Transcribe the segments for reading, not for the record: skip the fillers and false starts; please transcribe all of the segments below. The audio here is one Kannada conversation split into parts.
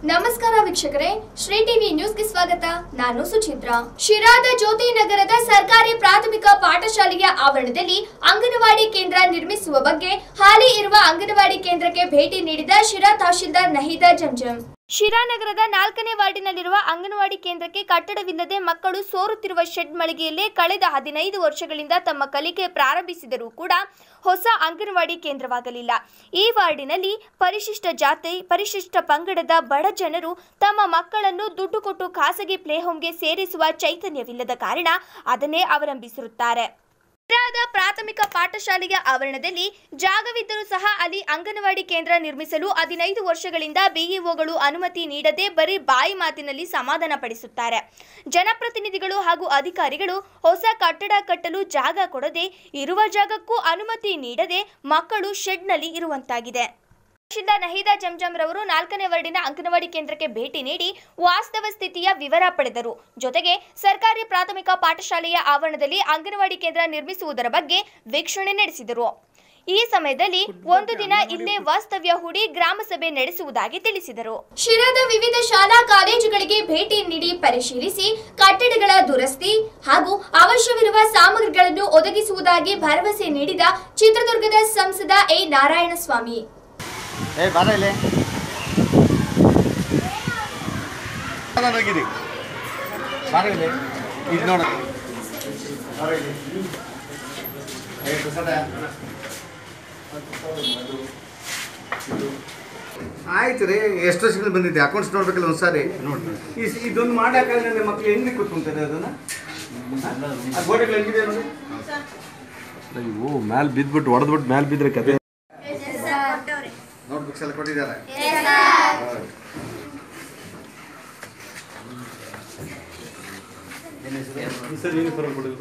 ನಮಸ್ಕಾರ ವೀಕ್ಷಕರೇ, ಶ್ರೀ ಟಿವಿ ನ್ಯೂಸ್ಗೆ ಸ್ವಾಗತ. ನಾನು ಸುಚಿತ್ರಾ. ಶಿರಾದ ಜ್ಯೋತಿ ನಗರದ ಸರ್ಕಾರಿ ಪ್ರಾಥಮಿಕ ಪಾಠಶಾಲೆಯ ಆವರಣದಲ್ಲಿ ಅಂಗನವಾಡಿ ಕೇಂದ್ರ ನಿರ್ಮಿಸುವ ಬಗ್ಗೆ ಹಾಲಿ ಇರುವ ಅಂಗನವಾಡಿ ಕೇಂದ್ರಕ್ಕೆ ಭೇಟಿ ನೀಡಿದ ಶಿರಾ ತಹಶೀಲ್ದಾರ್ ನಹೀದಾ ಜಂಜಂ. ಶಿರಾ ನಗರದ 4ನೇ ವಾರ್ಡಿನಲ್ಲಿರುವ ಅಂಗನವಾಡಿ ಕೇಂದ್ರಕ್ಕೆ ಕಟ್ಟಡವಿಲ್ಲದೆ ಮಕ್ಕಳು ಸೋರುತ್ತಿರುವ ಶೆಡ್ ಮಳಿಗೆಯಲ್ಲೇ ಕಳೆದ 15 ವರ್ಷಗಳಿಂದ ತಮ್ಮ ಕಲಿಕೆ ಪ್ರಾರಂಭಿಸಿದರೂ ಕೂಡ ಹೊಸ ಅಂಗನವಾಡಿ ಕೇಂದ್ರವಾಗಲಿಲ್ಲ. ಈ ವಾರ್ಡಿನಲ್ಲಿ ಪರಿಶಿಷ್ಟ ಜಾತಿ, ಪರಿಶಿಷ್ಟ ಪಂಗಡದ ಬಡ ಜನರು ತಮ್ಮ ಮಕ್ಕಳನ್ನು ದುಡ್ಡು ಕೊಟ್ಟು ಖಾಸಗಿ ಪ್ಲೇ ಹೋಮ್ಗೆ ಸೇರಿಸುವ ಚೈತನ್ಯವಿಲ್ಲದ ಕಾರಣ ಅದನ್ನೇ ಅವಲಂಬಿಸಿರುತ್ತಾರೆ. ಶಿರಾದ ಪ್ರಾಥಮಿಕ ಪಾಠಶಾಲೆಯ ಆವರಣದಲ್ಲಿ ಜಾಗವಿದ್ದರೂ ಸಹ ಅಲ್ಲಿ ಅಂಗನವಾಡಿ ಕೇಂದ್ರ ನಿರ್ಮಿಸಲು 15 ವರ್ಷಗಳಿಂದ ಬಿಇಒಗಳು ಅನುಮತಿ ನೀಡದೆ ಬರೀ ಬಾಯಿ ಮಾತಿನಲ್ಲಿ ಸಮಾಧಾನ ಪಡಿಸುತ್ತಾರೆ. ಜನಪ್ರತಿನಿಧಿಗಳು ಹಾಗೂ ಅಧಿಕಾರಿಗಳು ಹೊಸ ಕಟ್ಟಡ ಕಟ್ಟಲು ಜಾಗ ಕೊಡದೆ ಇರುವ ಜಾಗಕ್ಕೂ ಅನುಮತಿ ನೀಡದೆ ಮಕ್ಕಳು ಶೆಡ್ನಲ್ಲಿ ಇರುವಂತಾಗಿದೆ. ತಹಶೀಲ್ದಾರ್ ನಹೀದಾ ಜಂಜಂ ರವರು 4ನೇ ವಾರ್ಡಿನ ಅಂಗನವಾಡಿ ಕೇಂದ್ರಕ್ಕೆ ಭೇಟಿ ನೀಡಿ ವಾಸ್ತವ ಸ್ಥಿತಿಯ ವಿವರ ಪಡೆದರು. ಜೊತೆಗೆ ಸರ್ಕಾರಿ ಪ್ರಾಥಮಿಕ ಪಾಠಶಾಲೆಯ ಆವರಣದಲ್ಲಿ ಅಂಗನವಾಡಿ ಕೇಂದ್ರ ನಿರ್ಮಿಸುವುದರ ಬಗ್ಗೆ ವೀಕ್ಷಣೆ ನಡೆಸಿದರು. ಈ ಸಮಯದಲ್ಲಿ ಒಂದು ದಿನ ಇಲ್ಲೇ ವಾಸ್ತವ್ಯ ಹೂಡಿ ಗ್ರಾಮ ಸಭೆ ನಡೆಸುವುದಾಗಿ ತಿಳಿಸಿದರು. ಶಿರಾದ ವಿವಿಧ ಶಾಲಾ ಕಾಲೇಜುಗಳಿಗೆ ಭೇಟಿ ನೀಡಿ ಪರಿಶೀಲಿಸಿ ಕಟ್ಟಡಗಳ ದುರಸ್ತಿ ಹಾಗೂ ಅವಶ್ಯವಿರುವ ಸಾಮಗ್ರಿಗಳನ್ನು ಒದಗಿಸುವುದಾಗಿ ಭರವಸೆ ನೀಡಿದ ಚಿತ್ರದುರ್ಗದ ಸಂಸದ ಎ ನಾರಾಯಣಸ್ವಾಮಿ. ಆಯ್ತು ರೀ, ಎಷ್ಟು ವರ್ಷಗಳು ಬಂದಿದೆ ಅಕೌಂಟ್ಸ್ ನೋಡ್ಬೇಕಲ್ಲ ಒಂದ್ಸಾರಿ ನೋಡಿ. ಇದೊಂದು ಮಾಡಕ್ಕಾಗಲ್ಲ ಮಕ್ಳು ಹೆಂಗೆ ಕೂತ್ಕೊಂತಾರೆ ಅದನ್ನ ಗೋಡೆಗಳು ಹೆಂಗಿದೆ ನೋಡಿ. ಇವು ಮ್ಯಾಲೆ ಬಿದ್ದುಬಿಟ್ಟು ಹೊಡೆದ್ಬಿಟ್ಟು ಮ್ಯಾಲೆ ಬಿದ್ದರೆ ಕತೆ. ನೋಟ್ಬುಕ್ಸ್ ಎಲ್ಲ ಕೊಟ್ಟಿದ್ದಾರೆ. ಸರ್ ಯೂನಿಫಾರ್ಮ್ ಕೊಡೋದು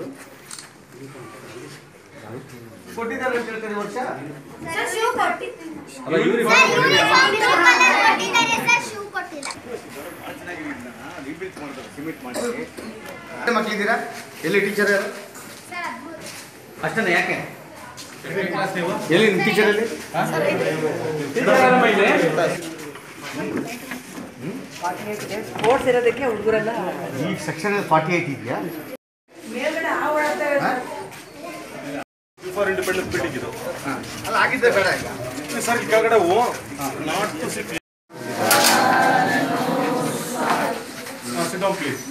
ಕೊಟ್ಟಿದ್ದಾರೆ ಅಂತ ಹೇಳ್ತಾರೆ ವರ್ಷ. ಮಕ್ಕಳಿದ್ದೀರಾ? ಎಲ್ಲಿ ಟೀಚರ್ ಯಾರು? ಅಷ್ಟೇ ಯಾಕೆ ಎಲ್ಲಿ ನಿಮ್ಮ ಟೀಚರ್ ಅಲ್ಲಿ? ಸ್ಪೋರ್ಟ್ಸ್ ಇರೋದಕ್ಕೆ ಹುಡುಗರೆಲ್ಲ ಈ ಸೆಕ್ಷನ್ 48 ಇದೆಯಾ? ಫಾರ್ ಇಂಡಿಪೆಂಡೆನ್ಸ್ ಬಿಲ್ಡಿಂಗ್ ಇದು ಅಲ್ಲ ಆಗಿದ್ದೆ ಬೇಡ ಸರ್. ಈ ಕೆಳಗಡೆ not to sit down please.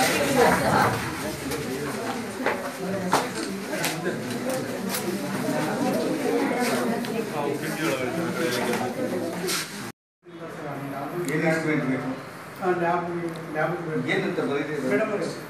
ಏನಂತ ಬರೀತೀವಿ?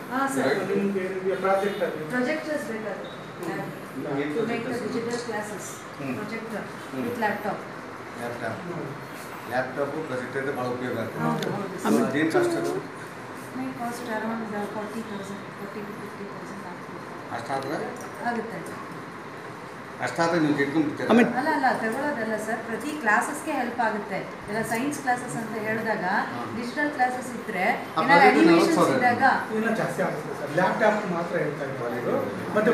ಪ್ರೊಜೆಕ್ಟರ್ಸ್ ಬೇಕಾದ್ರೆ to make the digital classes. Projector with laptop. Laptop projector ಭಾಳ ಉಪಯೋಗ ಆಗ್ತದೆ. ಹೌದು. ಏನು ಕಾಸ್ಟ್ ಅದು? May cost around 40,000, 40 to 50,000 ಅಷ್ಟಾದ್ರೆ ಆಗುತ್ತೆ. ಅಷ್ಟಾದ್ರೆ ನೀವು ಇಟ್ಕೊಂಡ್ಬಿಡ್ತೀರಾ? ಅಲ್ಲ ತಗೊಳ್ಳೋದಲ್ಲ ಸರ್, ಪ್ರತಿ ಕ್ಲಾಸಸ್ಗೆ ಹೆಲ್ಪ್ ಆಗುತ್ತೆ. ಎಲ್ಲ ಸೈನ್ಸ್ ಕ್ಲಾಸಸ್ ಅಂತ ಹೇಳಿದಾಗ ಡಿಜಿಟಲ್ ಕ್ಲಾಸಸ್ ಇದ್ರೆ ಅನಿಮೇಷನ್ಸ್ ಇದ್ದಾಗ ಇನ್ನೂ ಜಾಸ್ತಿ ಆಗುತ್ತೆ ಸರ್. ಲ್ಯಾಪ್ಟಾಪ್ ಮಾತ್ರ ಹೇಳ್ತಾ ಇದ್ದಾರೆ. ಮತ್ತೆ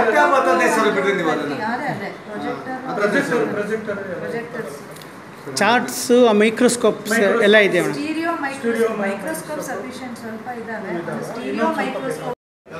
ಪ್ರೊಜೆಕ್ಟರ್ಸ್, ಚಾರ್ಟ್ಸ್, ಮೈಕ್ರೋಸ್ಕೋಪ್ಸ್ ಎಲ್ಲ ಇದೆ ಮೇಡಮ್. ಸ್ಟೀರಿಯೋ ಮೈಕ್ರೋಸ್ಕೋಪ್ ಸಫಿಷಿಯಂಟ್ ಸ್ವಲ್ಪ ಇದಾವೆ. ಸ್ಟೀರಿಯೋ ಮೈಕ್ರೋಸ್ಕೋಪ್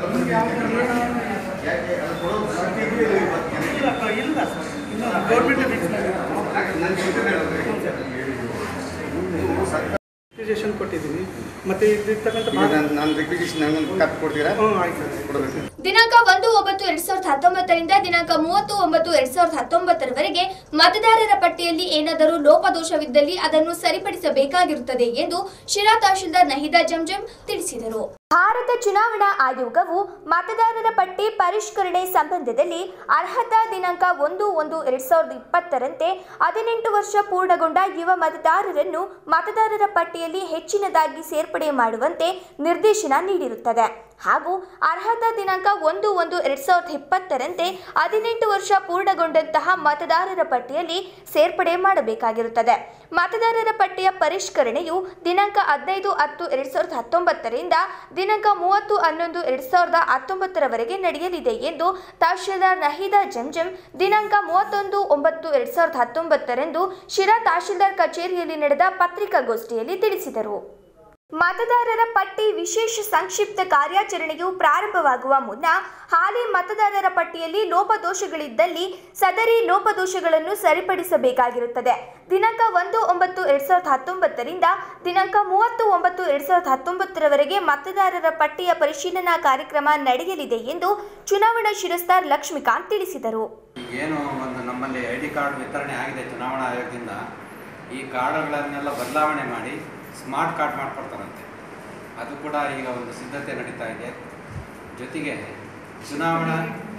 ರಿಕ್ವಿಸಿಷನ್ ಕೊಟ್ಟಿದ್ದೀನಿ. ಮತ್ತೆ ನಾನು ರಿಕ್ವಿಸಿಷನ್ ಕೊಡ್ತೀರಾ? ದಿನಾಂಕ 1/9/2019 ರಿಂದ ದಿನಾಂಕ 30/9/2019 ಮತದಾರರ ಪಟ್ಟಿಯಲ್ಲಿ ಏನಾದರೂ ಲೋಪದೋಷವಿದ್ದಲ್ಲಿ ಅದನ್ನು ಸರಿಪಡಿಸಬೇಕಾಗಿರುತ್ತದೆ ಎಂದು ಶಿರಾ ತಹಶೀಲ್ದಾರ್ ನಹೀದಾ ಜಂಜಂ ತಿಳಿಸಿದರು. ಭಾರತ ಚುನಾವಣಾ ಆಯೋಗವು ಮತದಾರರ ಪಟ್ಟಿ ಪರಿಷ್ಕರಣೆ ಸಂಬಂಧದಲ್ಲಿ ಅರ್ಹತಾ ದಿನಾಂಕ 1/1/2020ರಂತೆ 18 ವರ್ಷ ಪೂರ್ಣಗೊಂಡ ಯುವ ಮತದಾರರನ್ನು ಮತದಾರರ ಪಟ್ಟಿಯಲ್ಲಿ ಹೆಚ್ಚಿನದಾಗಿ ಸೇರ್ಪಡೆ ಮಾಡುವಂತೆ ನಿರ್ದೇಶನ ನೀಡಿರುತ್ತದೆ. ಹಾಗೂ ಅರ್ಹತಾ ದಿನಾಂಕ 1/1/2020ರಂತೆ 18 ವರ್ಷ ಪೂರ್ಣಗೊಂಡಂತಹ ಮತದಾರರ ಪಟ್ಟಿಯಲ್ಲಿ ಸೇರ್ಪಡೆ ಮಾಡಬೇಕಾಗಿರುತ್ತದೆ. ಮತದಾರರ ಪಟ್ಟಿಯ ಪರಿಷ್ಕರಣೆಯು ದಿನಾಂಕ 15/10/2019ರಿಂದ ದಿನಾಂಕ 30/11/2019ರವರೆಗೆ ನಡೆಯಲಿದೆ ಎಂದು ತಹಶೀಲ್ದಾರ್ ನಹೀದಾ ಜಂಜಂ ದಿನಾಂಕ 31/9/2019ರಂದು ಶಿರಾ ತಹಶೀಲ್ದಾರ್ ಕಚೇರಿಯಲ್ಲಿ ನಡೆದ ಪತ್ರಿಕಾಗೋಷ್ಠಿಯಲ್ಲಿ ತಿಳಿಸಿದರು. ಮತದಾರರ ಪಟ್ಟಿ ವಿಶೇಷ ಸಂಕ್ಷಿಪ್ತ ಕಾರ್ಯಾಚರಣೆಯು ಪ್ರಾರಂಭವಾಗುವ ಮುನ್ನ ಹಾಲಿ ಮತದಾರರ ಪಟ್ಟಿಯಲ್ಲಿ ಲೋಪದೋಷಗಳಿದ್ದಲ್ಲಿ ಸದರಿ ಲೋಪದೋಷಗಳನ್ನು ಸರಿಪಡಿಸಬೇಕಾಗಿರುತ್ತದೆ. ದಿನಾಂಕ 1/9/2019ರಿಂದ ದಿನಾಂಕ 30/9/2019ರವರೆಗೆ ಮತದಾರರ ಪಟ್ಟಿಯ ಪರಿಶೀಲನಾ ಕಾರ್ಯಕ್ರಮ ನಡೆಯಲಿದೆ ಎಂದು ಚುನಾವಣಾ ಶಿರಸ್ತಾರ್ ಲಕ್ಷ್ಮೀಕಾಂತ್ ತಿಳಿಸಿದರು. ಏನು ಒಂದು ನಮ್ಮಲ್ಲಿ ID ಕಾರ್ಡ್ ವಿತರಣೆ ಆಗಿದೆ ಚುನಾವಣಾ ಆಯೋಗದಿಂದ, ಈ ಕಾರ್ಡ್ಗಳನ್ನೆಲ್ಲ ಬದಲಾವಣೆ ಮಾಡಿ ಸ್ಮಾರ್ಟ್ ಕಾರ್ಡ್ ಮಾಡಿಕೊಡ್ತಾರಂತೆ. ಅದು ಕೂಡ ಈಗ ಒಂದು ಸಿದ್ಧತೆ ನಡೀತಾ ಇದೆ. ಜೊತೆಗೆ ಚುನಾವಣಾ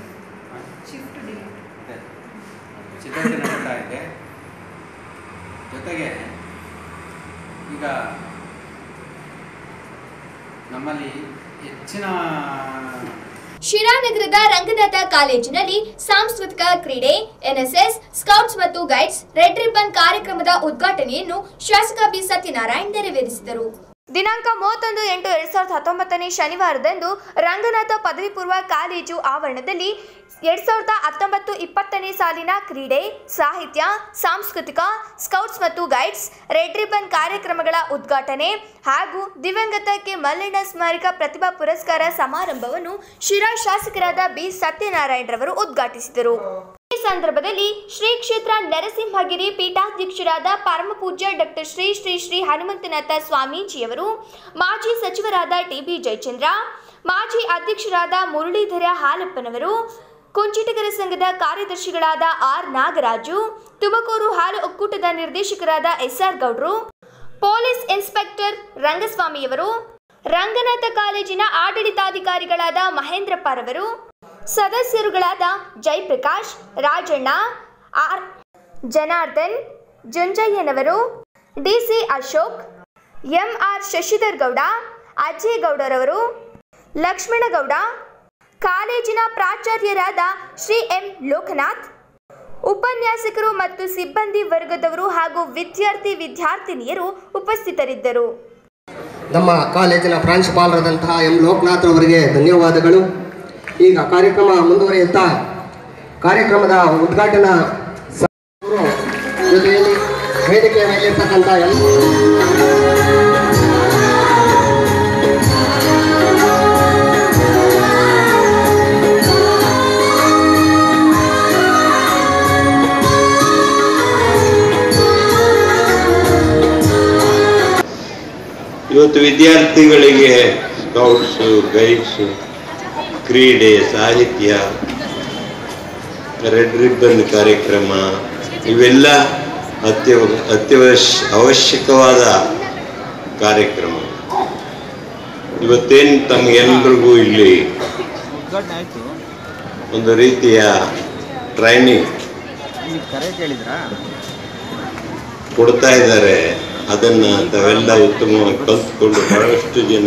ಸಿದ್ಧತೆ ನಡೀತಾ ಇದೆ. ಜೊತೆಗೆ ಈಗ ನಮ್ಮಲ್ಲಿ ಹೆಚ್ಚಿನ ಶಿರಾನಗರದ ರಂಗನಾಥ ಕಾಲೇಜಿನಲ್ಲಿ ಸಾಂಸ್ಕೃತಿಕ ಕ್ರೀಡೆ, NSS, ಸ್ಕೌಟ್ಸ್ ಮತ್ತು ಗೈಡ್ಸ್ ರೆಡ್ ರಿಬ್ಬನ್ ಕಾರ್ಯಕ್ರಮದ ಉದ್ಘಾಟನೆಯನ್ನು ಶಾಸಕ ಬಿ ಸತ್ಯನಾರಾಯಣ್ ನೆರವೇರಿಸಿದರು. ದಿನಾಂಕ 31/8/2019 ಶನಿವಾರದಂದು ರಂಗನಾಥ ಪದವಿ ಪೂರ್ವ ಕಾಲೇಜು ಆವರಣದಲ್ಲಿ 2019-20 ಸಾಲಿನ ಕ್ರೀಡೆ, ಸಾಹಿತ್ಯ, ಸಾಂಸ್ಕೃತಿಕ, ಸ್ಕೌಟ್ಸ್ ಮತ್ತು ಗೈಡ್ಸ್ ರೆಡ್ ರಿಬ್ಬನ್ ಕಾರ್ಯಕ್ರಮಗಳ ಉದ್ಘಾಟನೆ ಹಾಗೂ ದಿವಂಗತ ಕೆ ಮಲ್ಲಣ್ಣ ಸ್ಮಾರಕ ಪ್ರತಿಭಾ ಪುರಸ್ಕಾರ ಸಮಾರಂಭವನ್ನು ಶಿರಾ ಶಾಸಕರಾದ ಬಿ ಸತ್ಯನಾರಾಯಣ್ ರವರು ಉದ್ಘಾಟಿಸಿದರು. ಈ ಸಂದರ್ಭದಲ್ಲಿ ಶ್ರೀ ಕ್ಷೇತ್ರ ನರಸಿಂಹಗಿರಿ ಪೀಠಾಧ್ಯಕ್ಷರಾದ ಪರಮಪೂಜ್ಯ ಡಾಕ್ಟರ್ ಶ್ರೀ ಶ್ರೀ ಶ್ರೀ ಹನುಮಂತನಾಥ ಸ್ವಾಮೀಜಿಯವರು, ಮಾಜಿ ಸಚಿವರಾದ TB ಜಯಚಂದ್ರ, ಮಾಜಿ ಅಧ್ಯಕ್ಷರಾದ ಮುರಳೀಧರ ಹಾಲಪ್ಪನವರು, ಕುಂಚಿಟಿಗರ ಸಂಘದ ಕಾರ್ಯದರ್ಶಿಗಳಾದ R ನಾಗರಾಜು, ತುಮಕೂರು ಹಾಲು ಒಕ್ಕೂಟದ ನಿರ್ದೇಶಕರಾದ SR ಗೌಡ್ರು, ಪೊಲೀಸ್ ಇನ್ಸ್ಪೆಕ್ಟರ್ ರಂಗಸ್ವಾಮಿಯವರು, ರಂಗನಾಥ ಕಾಲೇಜಿನ ಆಡಳಿತಾಧಿಕಾರಿಗಳಾದ ಮಹೇಂದ್ರಪ್ಪರವರು, ಸದಸ್ಯರುಗಳಾದ Jayaprakash, Rajanna, R Janardhan, ಜುಂಜಯ್ಯನವರು, DC Ashok, MR Shashidhar Gowda, Ajay ಗೌಡರವರು, Lakshmanagowda, ಕಾಲೇಜಿನ ಪ್ರಾಚಾರ್ಯರಾದ ಶ್ರೀ M ಲೋಕನಾಥ್, ಉಪನ್ಯಾಸಕರು ಮತ್ತು ಸಿಬ್ಬಂದಿ ವರ್ಗದವರು ಹಾಗೂ ವಿದ್ಯಾರ್ಥಿನಿಯರು ಉಪಸ್ಥಿತರಿದ್ದರು. ನಮ್ಮ ಕಾಲೇಜಿನ ಪ್ರಾಂಶುಪಾಲರಾದಂತಹ M ಲೋಕನಾಥ್ ಅವರಿಗೆ ಧನ್ಯವಾದಗಳು. ಈಗ ಕಾರ್ಯಕ್ರಮ ಮುಂದುವರಿಯುತ್ತಾ ಕಾರ್ಯಕ್ರಮದ ಉದ್ಘಾಟನಾ ಜೊತೆಯಲ್ಲಿ ವೇದಿಕೆಯ ಮೇಲಿರ್ತಕ್ಕಂಥ ಇವತ್ತು ವಿದ್ಯಾರ್ಥಿಗಳಿಗೆ ಸ್ಕೌಟ್ಸು, ಗೈಡ್ಸು, ಕ್ರೀಡೆ, ಸಾಹಿತ್ಯ, ರೆಡ್ ರಿಬ್ಬನ್ ಕಾರ್ಯಕ್ರಮ ಇವೆಲ್ಲ ಅವಶ್ಯಕವಾದ ಕಾರ್ಯಕ್ರಮ. ಇವತ್ತೇನು ತಮಗೆಲ್ಲರಿಗೂ ಇಲ್ಲಿ ಒಂದು ರೀತಿಯ ಟ್ರೈನಿಂಗ್ ಕೊಡ್ತಾ ಇದ್ದಾರೆ. ಅದನ್ನು ತಾವೆಲ್ಲ ಉತ್ತಮವಾಗಿ ಕಲಿತ್ಕೊಂಡು ಬಹಳಷ್ಟು ಜನ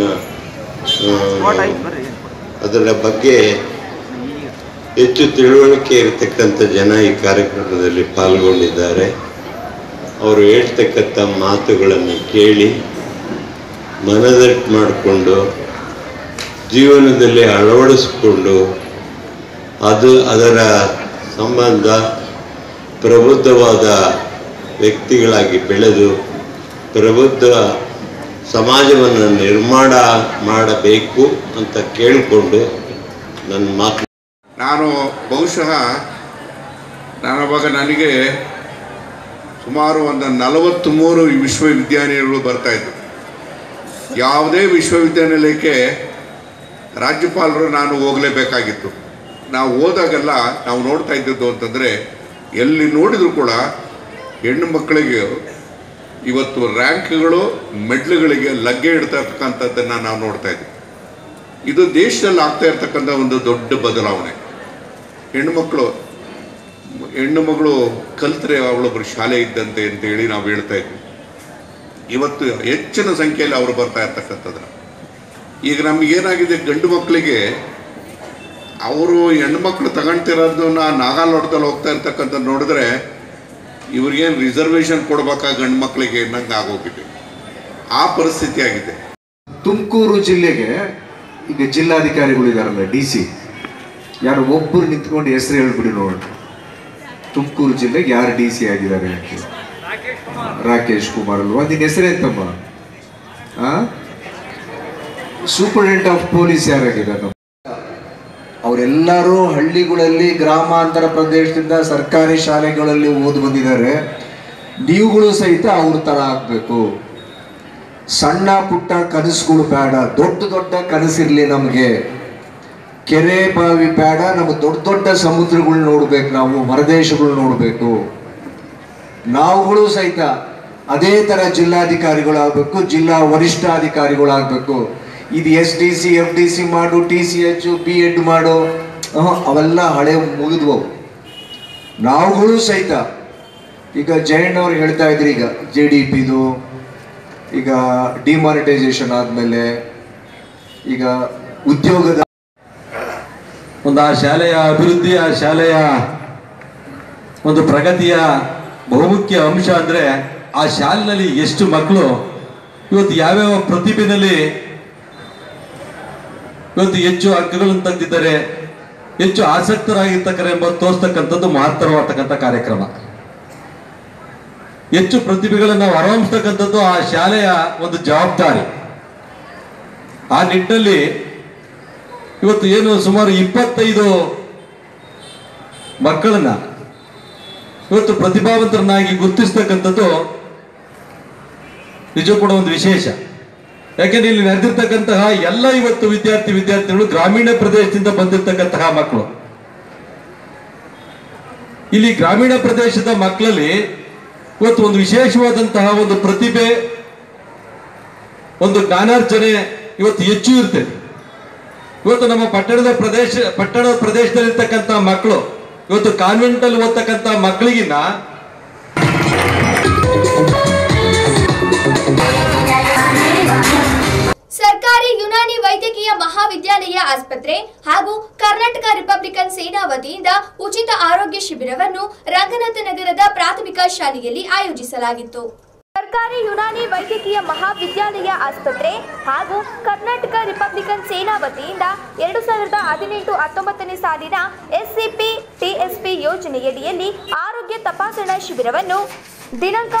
ಅದರ ಬಗ್ಗೆ ಹೆಚ್ಚು ತಿಳುವಳಿಕೆ ಇರತಕ್ಕಂಥ ಜನ ಈ ಕಾರ್ಯಕ್ರಮದಲ್ಲಿ ಪಾಲ್ಗೊಂಡಿದ್ದಾರೆ. ಅವರು ಹೇಳ್ತಕ್ಕಂಥ ಮಾತುಗಳನ್ನು ಕೇಳಿ ಮನದಟ್ಟು ಮಾಡಿಕೊಂಡು ಜೀವನದಲ್ಲಿ ಅಳವಡಿಸಿಕೊಂಡು ಅದರ ಸಂಬಂಧ ಪ್ರಬುದ್ಧವಾದ ವ್ಯಕ್ತಿಗಳಾಗಿ ಬೆಳೆದು ಪ್ರಬುದ್ಧ ಸಮಾಜವನ್ನು ನಿರ್ಮಾಣ ಮಾಡಬೇಕು ಅಂತ ಕೇಳಿಕೊಂಡು ನನ್ನ ಮಾತು. ನಾನು ಬಹುಶಃ ನನಗೆ ಸುಮಾರು ಒಂದು 43 ವಿಶ್ವವಿದ್ಯಾನಿಲಯಗಳು ಬರ್ತಾಯಿದ್ರು. ಯಾವುದೇ ವಿಶ್ವವಿದ್ಯಾನಿಲಯಕ್ಕೆ ರಾಜ್ಯಪಾಲರು ನಾನು ಹೋಗಲೇಬೇಕಾಗಿತ್ತು. ನಾವು ಹೋದಾಗೆಲ್ಲ ನಾವು ನೋಡ್ತಾ ಇದ್ದದ್ದು ಅಂತಂದರೆ, ಎಲ್ಲಿ ನೋಡಿದರೂ ಕೂಡ ಹೆಣ್ಣು ಮಕ್ಕಳಿಗೆ ಇವತ್ತು ರ್ಯಾಂಕ್ಗಳು, ಮೆಡ್ಲುಗಳಿಗೆ ಲಗ್ಗೆ ಇಡ್ತಾ ಇರ್ತಕ್ಕಂಥದ್ದನ್ನು ನಾವು ನೋಡ್ತಾ ಇದ್ದೀವಿ. ಇದು ದೇಶದಲ್ಲಿ ಆಗ್ತಾ ಇರ್ತಕ್ಕಂಥ ಒಂದು ದೊಡ್ಡ ಬದಲಾವಣೆ. ಹೆಣ್ಣು ಮಗಳು ಕಲಿತ್ರೆ ಅವಳೊಬ್ಬರು ಶಾಲೆ ಇದ್ದಂತೆ ಅಂತೇಳಿ ನಾವು ಹೇಳ್ತಾ ಇದ್ವಿ. ಇವತ್ತು ಹೆಚ್ಚಿನ ಸಂಖ್ಯೆಯಲ್ಲಿ ಅವರು ಬರ್ತಾ ಇರ್ತಕ್ಕಂಥದ್ದು. ಈಗ ನಮಗೇನಾಗಿದೆ, ಗಂಡು ಮಕ್ಕಳಿಗೆ ಅವರು ಹೆಣ್ಮಕ್ಳು ತಗೊಳ್ತಿರೋದನ್ನ ನಾಗಾಲೋಟದಲ್ಲಿ ಹೋಗ್ತಾ ಇರ್ತಕ್ಕಂಥ ನೋಡಿದ್ರೆ ಇವ್ರಿಗೇನು ರಿಸರ್ವೇಷನ್ ಕೊಡ್ಬೇಕಾ ಗಂಡು ಮಕ್ಕಳಿಗೆ ಅನ್ನಂಗೆ ಆಗೋಗಿದೆ. ಆ ಪರಿಸ್ಥಿತಿ ಆಗಿದೆ. ತುಮಕೂರು ಜಿಲ್ಲೆಗೆ ಈಗ ಜಿಲ್ಲಾಧಿಕಾರಿಗಳು ಇದ್ದಾರಲ್ಲ, DC, ಯಾರು ಒಬ್ಬರು ನಿಂತ್ಕೊಂಡು ಹೆಸರು ಹೇಳ್ಬಿಡಿ ನೋಡಿ. ತುಮಕೂರು ಜಿಲ್ಲೆಗೆ ಯಾರು DC ಆಗಿದ್ದಾರೆ? ರಾಕೇಶ್ ಕುಮಾರ್ ಅಲ್ವಾ? ನಿನ್ನ ಹೆಸರೇಂತಮ್ಮ? ಸೂಪರಿಂಟೆಂಡೆಂಟ್ ಆಫ್ ಪೊಲೀಸ್ ಯಾರಾಗಿದ್ದಾರೆ? ಅವರೆಲ್ಲರೂ ಹಳ್ಳಿಗಳಲ್ಲಿ ಗ್ರಾಮಾಂತರ ಪ್ರದೇಶದಿಂದ ಸರ್ಕಾರಿ ಶಾಲೆಗಳಲ್ಲಿ ಓದಿ ಬಂದಿದ್ದಾರೆ. ನೀವುಗಳು ಸಹಿತ ಅವ್ರ ಥರ ಆಗಬೇಕು. ಸಣ್ಣ ಪುಟ್ಟ ಕನಸುಗಳು ಬೇಡ, ದೊಡ್ಡ ದೊಡ್ಡ ಕನಸಿರಲಿ ನಮಗೆ. ಕೆರೆ ಬಾವಿ ಬೇಡ, ನಮಗೆ ದೊಡ್ಡ ದೊಡ್ಡ ಸಮುದ್ರಗಳು ನೋಡ್ಬೇಕು, ನಾವು ಹೊರದೇಶಗಳು ನೋಡಬೇಕು. ನಾವುಗಳು ಸಹಿತ ಅದೇ ಥರ ಜಿಲ್ಲಾಧಿಕಾರಿಗಳಾಗಬೇಕು, ಜಿಲ್ಲಾ ವರಿಷ್ಠಾಧಿಕಾರಿಗಳಾಗಬೇಕು. ಇದು SDC FDC ಮಾಡು, TCH B.Ed ಮಾಡು, ಅವೆಲ್ಲ ಹಳೆ ಮುಗಿದ್ವು. ನಾವುಗಳು ಸಹಿತ ಈಗ ಜಯಣ್ಣವ್ರು ಹೇಳ್ತಾ ಇದ್ರಿ, ಈಗ JDPದು ಈಗ ಡಿಮಾನಿಟೈಸೇಷನ್ ಆದಮೇಲೆ ಈಗ ಉದ್ಯೋಗದ ಒಂದು ಆ ಶಾಲೆಯ ಅಭಿವೃದ್ಧಿ, ಆ ಶಾಲೆಯ ಒಂದು ಪ್ರಗತಿಯ ಬಹುಮುಖ್ಯ ಅಂಶ ಅಂದರೆ ಆ ಶಾಲೆಯಲ್ಲಿ ಎಷ್ಟು ಮಕ್ಕಳು ಇವತ್ತು ಯಾವ್ಯಾವ ಪ್ರತಿಭೆಯಲ್ಲಿ ಇವತ್ತು ಹೆಚ್ಚು ಅಂಕಗಳನ್ನು ತೆಗೆದಿದ್ದಾರೆ, ಹೆಚ್ಚು ಆಸಕ್ತರಾಗಿರ್ತಕ್ಕರೆ ಎಂಬ ತೋರಿಸ್ತಕ್ಕಂಥದ್ದು ಮಹತ್ತರವಾಗ್ತಕ್ಕಂಥ ಕಾರ್ಯಕ್ರಮ. ಹೆಚ್ಚು ಪ್ರತಿಭೆಗಳನ್ನು ಹೊರಹೊಮ್ಮಿಸ್ತಕ್ಕಂಥದ್ದು ಆ ಶಾಲೆಯ ಒಂದು ಜವಾಬ್ದಾರಿ. ಆ ನಿಟ್ಟಿನಲ್ಲಿ ಇವತ್ತು ಏನು ಸುಮಾರು 25 ಮಕ್ಕಳನ್ನ ಇವತ್ತು ಪ್ರತಿಭಾವಂತರನ್ನಾಗಿ ಗುರುತಿಸ್ತಕ್ಕಂಥದ್ದು ನಿಜ ಕೂಡ ಒಂದು ವಿಶೇಷ. ಯಾಕೆಂದ್ರೆ ಇಲ್ಲಿ ನಡೆದಿರ್ತಕ್ಕಂತಹ ಎಲ್ಲ ಇವತ್ತು ವಿದ್ಯಾರ್ಥಿಗಳು ಗ್ರಾಮೀಣ ಪ್ರದೇಶದಿಂದ ಬಂದಿರತಕ್ಕಂತಹ ಮಕ್ಕಳು. ಇಲ್ಲಿ ಗ್ರಾಮೀಣ ಪ್ರದೇಶದ ಮಕ್ಕಳಲ್ಲಿ ಇವತ್ತು ಒಂದು ವಿಶೇಷವಾದಂತಹ ಒಂದು ಪ್ರತಿಭೆ, ಒಂದು ಜ್ಞಾನಾರ್ಜನೆ ಇವತ್ತು ಹೆಚ್ಚು ಇರ್ತದೆ. ಇವತ್ತು ನಮ್ಮ ಪಟ್ಟಣದ ಪ್ರದೇಶದಲ್ಲಿರ್ತಕ್ಕಂಥ ಮಕ್ಕಳು ಇವತ್ತು ಕಾನ್ವೆಂಟ್ ಅಲ್ಲಿ ಓದ್ತಕ್ಕಂಥ ಮಕ್ಕಳಿಗಿನ್ನ ಸರ್ಕಾರಿ ಯುನಾನಿ ವೈದ್ಯಕೀಯ ಮಹಾವಿದ್ಯಾಲಯ ಆಸ್ಪತ್ರೆ ಹಾಗೂ ಕರ್ನಾಟಕ ರಿಪಬ್ಲಿಕನ್ ಸೇನಾ ವತಿಯಿಂದ ಉಚಿತ ಆರೋಗ್ಯ ಶಿಬಿರವನ್ನು ರಂಗನಾಥನಗರದ ಪ್ರಾಥಮಿಕ ಶಾಲೆಯಲ್ಲಿ ಆಯೋಜಿಸಲಾಗಿತ್ತು. ಸರ್ಕಾರಿ ಯುನಾನಿ ವೈದ್ಯಕೀಯ ಮಹಾವಿದ್ಯಾಲಯ ಆಸ್ಪತ್ರೆ ಹಾಗೂ ಕರ್ನಾಟಕ ರಿಪಬ್ಲಿಕನ್ ಸೇನಾ ವತಿಯಿಂದ 2018-19 ಸಾಲಿನ SCP-TSP ಯೋಜನೆಯಡಿಯಲ್ಲಿ ಆರೋಗ್ಯ ತಪಾಸಣಾ ಶಿಬಿರವನ್ನು ದಿನಾಂಕ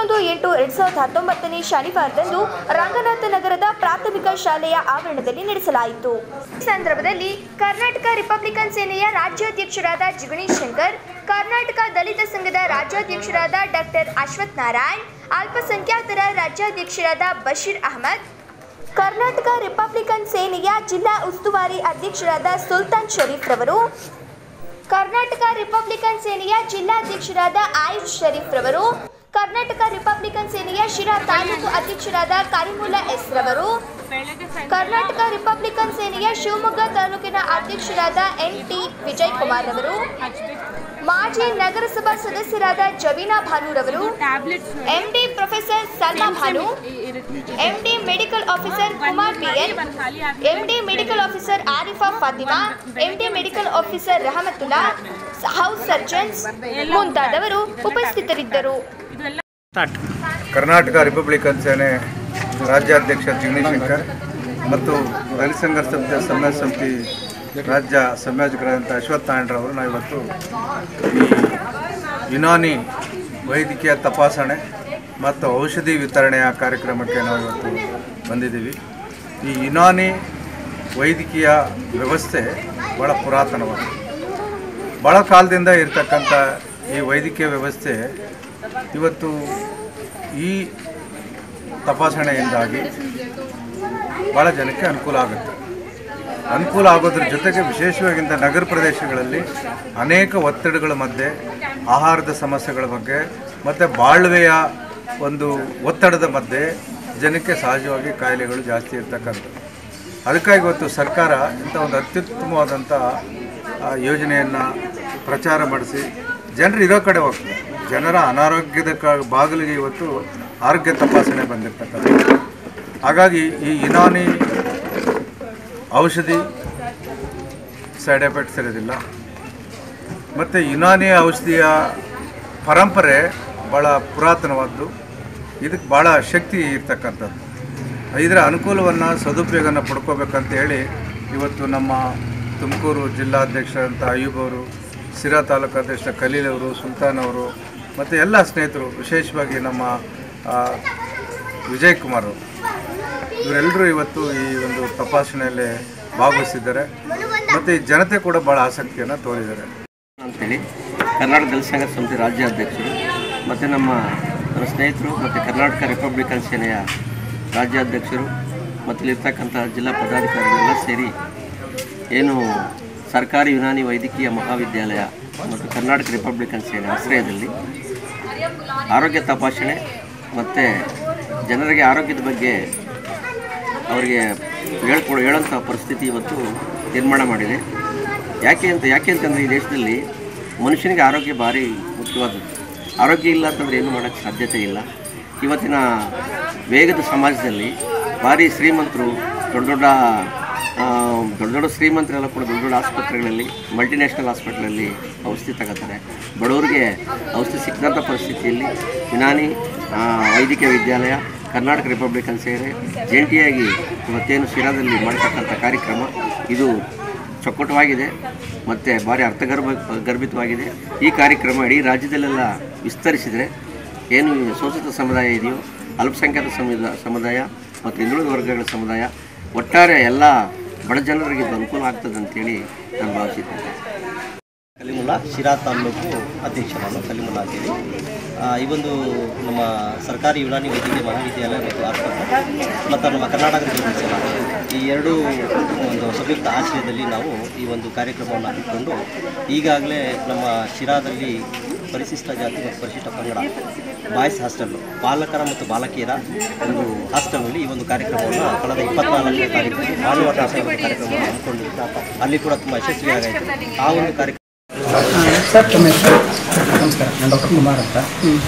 31/8/2019 ಶನಿವಾರದಂದು ರಂಗನಾಥನಗರದ ಪ್ರಾಥಮಿಕ ಶಾಲೆಯ ಆವರಣದಲ್ಲಿ ನಡೆಸಲಾಯಿತು. ಈ ಸಂದರ್ಭದಲ್ಲಿ ಕರ್ನಾಟಕ ರಿಪಬ್ಲಿಕನ್ ಸೇನೆಯ ರಾಜ್ಯಾಧ್ಯಕ್ಷರಾದ ಜಿಗಣೇಶ್ ಶಂಕರ್, ಕರ್ನಾಟಕ ದಲಿತ ಸಂಘದ ರಾಜ್ಯಾಧ್ಯಕ್ಷರಾದ ಡಾಕ್ಟರ್ ಅಶ್ವಥ್ ನಾರಾಯಣ್, ಅಲ್ಪಸಂಖ್ಯಾತರ ರಾಜ್ಯಾಧ್ಯಕ್ಷರಾದ ಬಶೀರ್ ಅಹಮದ್, ಕರ್ನಾಟಕ ರಿಪಬ್ಲಿಕನ್ ಸೇನೆಯ ಜಿಲ್ಲಾ ಉಸ್ತುವಾರಿ ಅಧ್ಯಕ್ಷರಾದ ಸುಲ್ತಾನ್ ಶರೀಫ್ ರವರು, ಕರ್ನಾಟಕ ರಿಪಬ್ಲಿಕನ್ ಸೇನೆಯ ಜಿಲ್ಲಾಧ್ಯಕ್ಷರಾದ ಆಯುಷ್ ಶರೀಫ್ ರವರು, ಕರ್ನಾಟಕ ರಿಪಬ್ಲಿಕನ್ ಸೇನೆಯ ಶಿರಾ ತಾಲೂಕು ಅಧ್ಯಕ್ಷರಾದ ಕರಿಮುಲ್ಲಾ ಎಸ್ ರವರು, ಕರ್ನಾಟಕ ರಿಪಬ್ಲಿಕನ್ ಸೇನೆಯ ಶಿವಮೊಗ್ಗ ತಾಲೂಕಿನ ಅಧ್ಯಕ್ಷರಾದ NT ವಿಜಯ್ ಕುಮಾರ್ ರವರು, ಮಾಜಿ ನಗರಸಭಾ ಸದಸ್ಯರಾದ ಜವೀನಾ ಭಾನುರವರು, MD professor Salma Bhanu, MD medical officer Kumar PN, MD medical officer Arifa Fatima, MD medical officer Rahamatulla, house surgeons ಮುಂತಾದವರು ಉಪಸ್ಥಿತರಿದ್ದರು. ಕರ್ನಾಟಕ ರಿಪಬ್ಲಿಕನ್ ಸೇನೆ ರಾಜ್ಯಾಧ್ಯಕ್ಷ ಜಿಗಣೇಶ್ ಶಂಕರ್ ಮತ್ತು ದಲಿತ ಸಂಘರ್ಷ ಸಮಾಜ ಸಮಿತಿ ರಾಜ್ಯ ಸಂಯೋಜಕರಾದಂಥ ಅಶ್ವಥ್ ನಾರಾಯಣರವರು ನಾವು ಇವತ್ತು ಈ ಯುನಾನಿ ವೈದ್ಯಕೀಯ ತಪಾಸಣೆ ಮತ್ತು ಔಷಧಿ ವಿತರಣೆಯ ಕಾರ್ಯಕ್ರಮಕ್ಕೆ ನಾವು ಇವತ್ತು ಬಂದಿದ್ದೀವಿ. ಈ ಯುನಾನಿ ವೈದ್ಯಕೀಯ ವ್ಯವಸ್ಥೆ ಭಾಳ ಪುರಾತನವಾಗಿದೆ. ಭಾಳ ಕಾಲದಿಂದ ಇರತಕ್ಕಂಥ ಈ ವೈದ್ಯಕೀಯ ವ್ಯವಸ್ಥೆ ಇವತ್ತು ಈ ತಪಾಸಣೆಯಿಂದಾಗಿ ಭಾಳ ಜನಕ್ಕೆ ಅನುಕೂಲ ಆಗೋದ್ರ ಜೊತೆಗೆ ವಿಶೇಷವಾಗಿಂದ ನಗರ ಪ್ರದೇಶಗಳಲ್ಲಿ ಅನೇಕ ಒತ್ತಡಗಳ ಮಧ್ಯೆ ಆಹಾರದ ಸಮಸ್ಯೆಗಳ ಬಗ್ಗೆ ಮತ್ತು ಬಾಳ್ವೆಯ ಒಂದು ಒತ್ತಡದ ಮಧ್ಯೆ ಜನಕ್ಕೆ ಸಹಜವಾಗಿ ಕಾಯಿಲೆಗಳು ಜಾಸ್ತಿ ಇರ್ತಕ್ಕಂಥದ್ದು. ಅದಕ್ಕಾಗಿ ಇವತ್ತು ಸರ್ಕಾರ ಇಂಥ ಒಂದು ಅತ್ಯುತ್ತಮವಾದಂಥ ಯೋಜನೆಯನ್ನು ಪ್ರಚಾರ ಮಾಡಿಸಿ ಜನರು ಇರೋ ಕಡೆ ಹೋಗ್ತಾರೆ. ಜನರ ಅನಾರೋಗ್ಯದ ಬಾಗಿಲಿಗೆ ಇವತ್ತು ಆರೋಗ್ಯ ತಪಾಸಣೆ ಬಂದಿರ್ತಕ್ಕಂಥದ್ದು. ಹಾಗಾಗಿ ಈ ಯುನಾನಿ ಔಷಧಿ ಸೈಡ್ ಎಫೆಕ್ಟ್ಸ್ ಇರೋದಿಲ್ಲ. ಮತ್ತು ಯುನಾನಿ ಔಷಧಿಯ ಪರಂಪರೆ ಭಾಳ ಪುರಾತನವಾದ್ದು, ಇದಕ್ಕೆ ಭಾಳ ಶಕ್ತಿ ಇರ್ತಕ್ಕಂಥದ್ದು. ಇದರ ಅನುಕೂಲವನ್ನು ಸದುಪಯೋಗನ ಪಡ್ಕೋಬೇಕಂತ ಹೇಳಿ ಇವತ್ತು ನಮ್ಮ ತುಮಕೂರು ಜಿಲ್ಲಾಧ್ಯಕ್ಷರಂಥ ಅಯ್ಯೂಬ್ ಅವರು, ಸಿರಾ ತಾಲೂಕು ಅಧ್ಯಕ್ಷ ಖಲೀಲ್ ಅವರು, ಸುಲ್ತಾನ್ ಅವರು ಮತ್ತು ಎಲ್ಲ ಸ್ನೇಹಿತರು, ವಿಶೇಷವಾಗಿ ನಮ್ಮ ವಿಜಯ್ ಕುಮಾರ್ ಅವರು, ಇವರೆಲ್ಲರೂ ಇವತ್ತು ಈ ಒಂದು ತಪಾಸಣೆಯಲ್ಲಿ ಭಾಗವಹಿಸಿದ್ದಾರೆ ಮತ್ತು ಈ ಜನತೆ ಕೂಡ ಭಾಳ ಆಸಕ್ತಿಯನ್ನು ತೋರಿದ್ದಾರೆ ಅಂತೇಳಿ ಕರ್ನಾಟಕ ದಲಿತ ಸಂಘರ್ಷ ಸಮಿತಿ ರಾಜ್ಯಾಧ್ಯಕ್ಷರು ಮತ್ತು ನನ್ನ ಸ್ನೇಹಿತರು ಮತ್ತು ಕರ್ನಾಟಕ ರಿಪಬ್ಲಿಕನ್ ಸೇನೆಯ ರಾಜ್ಯಾಧ್ಯಕ್ಷರು ಮತ್ತು ಇಲ್ಲಿರ್ತಕ್ಕಂಥ ಜಿಲ್ಲಾ ಪದಾಧಿಕಾರಿಗಳೆಲ್ಲ ಸೇರಿ ಏನು ಸರ್ಕಾರಿ ಯುನಾನಿ ವೈದ್ಯಕೀಯ ಮಹಾವಿದ್ಯಾಲಯ ಮತ್ತು ಕರ್ನಾಟಕ ರಿಪಬ್ಲಿಕನ್ ಸೇನೆ ಆಶ್ರಯದಲ್ಲಿ ಆರೋಗ್ಯ ತಪಾಸಣೆ ಮತ್ತು ಜನರಿಗೆ ಆರೋಗ್ಯದ ಬಗ್ಗೆ ಅವರಿಗೆ ಹೇಳೋಂಥ ಪರಿಸ್ಥಿತಿ ಇವತ್ತು ನಿರ್ಮಾಣ ಮಾಡಿದೆ. ಯಾಕೆ ಅಂತಂದರೆ ಈ ದೇಶದಲ್ಲಿ ಮನುಷ್ಯನಿಗೆ ಆರೋಗ್ಯ ಭಾರಿ ಮುಖ್ಯವಾದದ್ದು. ಆರೋಗ್ಯ ಇಲ್ಲ ಅಂತಂದರೆ ಏನು ಮಾಡೋಕ್ಕೆ ಸಾಧ್ಯತೆ ಇಲ್ಲ. ಇವತ್ತಿನ ವೇಗದ ಸಮಾಜದಲ್ಲಿ ಭಾರಿ ಶ್ರೀಮಂತರು ದೊಡ್ಡ ಶ್ರೀಮಂತರೆಲ್ಲ ಕೂಡ ದೊಡ್ಡ ಆಸ್ಪತ್ರೆಗಳಲ್ಲಿ, ಮಲ್ಟಿನ್ಯಾಷನಲ್ ಹಾಸ್ಪಿಟ್ಲಲ್ಲಿ ಔಷಧಿ ತಗೋತಾರೆ. ಬಡವರಿಗೆ ಔಷಧಿ ಸಿಕ್ಕದಂಥ ಪರಿಸ್ಥಿತಿಯಲ್ಲಿ ಯುನಾನಿ ವೈದ್ಯಕೀಯ ವಿದ್ಯಾಲಯ, ಕರ್ನಾಟಕ ರಿಪಬ್ಲಿಕನ್ ಸೇನೆ ಜಂಟಿಯಾಗಿ ಇವತ್ತೇನು ಶಿರಾದಲ್ಲಿ ಮಾಡ್ತಕ್ಕಂಥ ಕಾರ್ಯಕ್ರಮ ಇದು ಚೊಕ್ಕಟವಾಗಿದೆ ಮತ್ತು ಭಾರಿ ಗರ್ಭಿತವಾಗಿದೆ. ಈ ಕಾರ್ಯಕ್ರಮ ಇಡೀ ರಾಜ್ಯದಲ್ಲೆಲ್ಲ ವಿಸ್ತರಿಸಿದರೆ ಏನು ಶೋಷಿತ ಸಮುದಾಯ ಇದೆಯೋ, ಅಲ್ಪಸಂಖ್ಯಾತ ಸಮುದಾಯ ಮತ್ತು ಹಿಂದುಳಿದ ವರ್ಗಗಳ ಸಮುದಾಯ, ಒಟ್ಟಾರೆ ಎಲ್ಲ ಬಡ ಜನರಿಗೆ ಇದು ಅನುಕೂಲ ಆಗ್ತದೆ ಅಂತೇಳಿ ನಾನು ಭಾವಿಸಿದ್ದೇನೆ. ಕಲಿಮುಲ್ಲಾ, ಶಿರಾ ತಾಲೂಕು ಅಧ್ಯಕ್ಷರಾದ ಕಲಿಮುಲ್ಲಾ ಅಂತೇಳಿ. ಈ ಒಂದು ನಮ್ಮ ಸರ್ಕಾರಿ ಯುನಾನಿ ವೈದ್ಯಕೀಯ ಮಹಾವಿದ್ಯಾಲಯ ಮತ್ತು ಆಸ್ಪತ್ರೆ ಮತ್ತು ನಮ್ಮ ಕರ್ನಾಟಕ ರಿಪಬ್ಲಿಕ್ ಈ ಎರಡೂ ಒಂದು ಸಂಯುಕ್ತ ಆಶ್ರಯದಲ್ಲಿ ನಾವು ಈ ಒಂದು ಕಾರ್ಯಕ್ರಮವನ್ನು ಹಾಕಿಕೊಂಡು ಈಗಾಗಲೇ ನಮ್ಮ ಶಿರಾದಲ್ಲಿ ಪರಿಶಿಷ್ಟ ಜಾತಿ ಮತ್ತು ಪರಿಶಿಷ್ಟ ಪಂಗಡ ಬಾಯ್ಸ್ ಹಾಸ್ಟೆಲ್ಲು, ಬಾಲಕರ ಮತ್ತು ಬಾಲಕಿಯರ ಒಂದು ಹಾಸ್ಟೆಲ್ನಲ್ಲಿ ಈ ಒಂದು ಕಾರ್ಯಕ್ರಮವನ್ನು ಕಳೆದ 24ನೇ ತಾರೀಕು ಭಾನುವಾರ ಕಾರ್ಯಕ್ರಮವನ್ನು ಹಮ್ಮಿಕೊಂಡಿದ್ದು ಅಲ್ಲಿ ಕೂಡ ತುಂಬ ಯಶಸ್ವಿಯಾಗಾಯಿತು. ಆ ಒಂದು ಕಾರ್ಯಕ್ರಮ ಸರ್, ತಮ್ಮ ಹೆಸರು? ನಮಸ್ಕಾರ, ನಾನು ಡಾಕ್ಟರ್ ಕುಮಾರ್ ಅಂತ.